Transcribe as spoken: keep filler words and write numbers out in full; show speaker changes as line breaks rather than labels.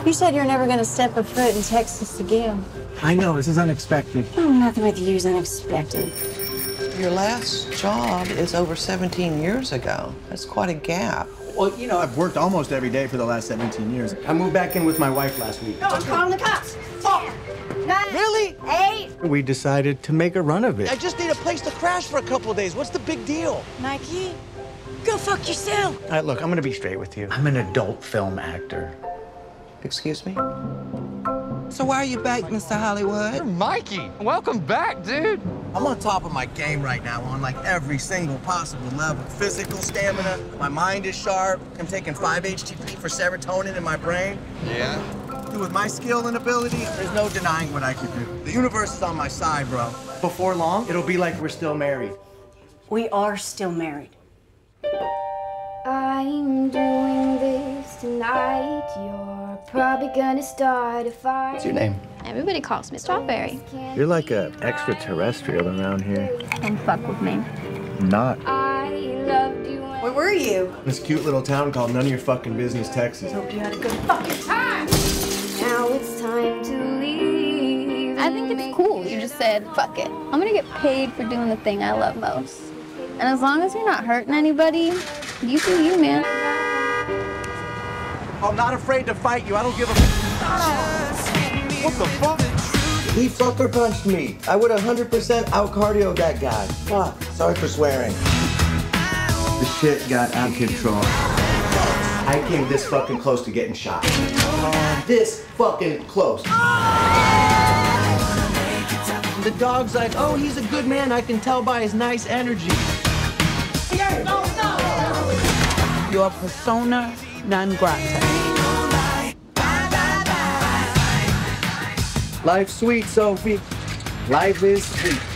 You said you're never gonna step a foot in Texas again.
I know, this is unexpected.
Oh, nothing with you is unexpected.
Your last job is over seventeen years ago. That's quite a gap.
Well, you know, I've worked almost every day for the last seventeen years. I moved back in with my wife last week.
No, I'm calling the cops. Ten, nine,
Really?
eight.
We decided to make a run of it.
I just need a place to crash for a couple of days. What's the big deal?
Mikey, go fuck yourself.
All right, look, I'm gonna be straight with you. I'm an adult film actor.
Excuse me?
So why are you back, Mister Hollywood?
Mikey, welcome back, dude.
I'm on top of my game right now on like every single possible level. Physical stamina, my mind is sharp. I'm taking five H T P for serotonin in my brain.
Yeah?
Dude, with my skill and ability, there's no denying what I can do. The universe is on my side, bro.
Before long, it'll be like we're still married.
We are still married.
I'm doing this tonight. You're probably gonna start a fight.
What's your name?
Everybody calls me Strawberry.
You're like an extraterrestrial around here.
Don't fuck with me.
Not.
I loved you.
Where were you?
This cute little town called None of Your Fucking Business, Texas.
Hope you had a good fucking time.
Now it's time to leave.
I think it's cool. You just said, fuck it. I'm gonna get paid for doing the thing I love most. And as long as you're not hurting anybody, you do you, man.
I'm not afraid to fight you. I don't give a What the fuck?
He fucker punched me. I would one hundred percent out-cardio that guy. Fuck. Sorry for swearing.
The shit got out of control.
I came this fucking close to getting shot. This fucking close. The dog's like, oh, he's a good man. I can tell by his nice energy.
Your persona non grata.
Life's sweet, Sophie. Life is sweet.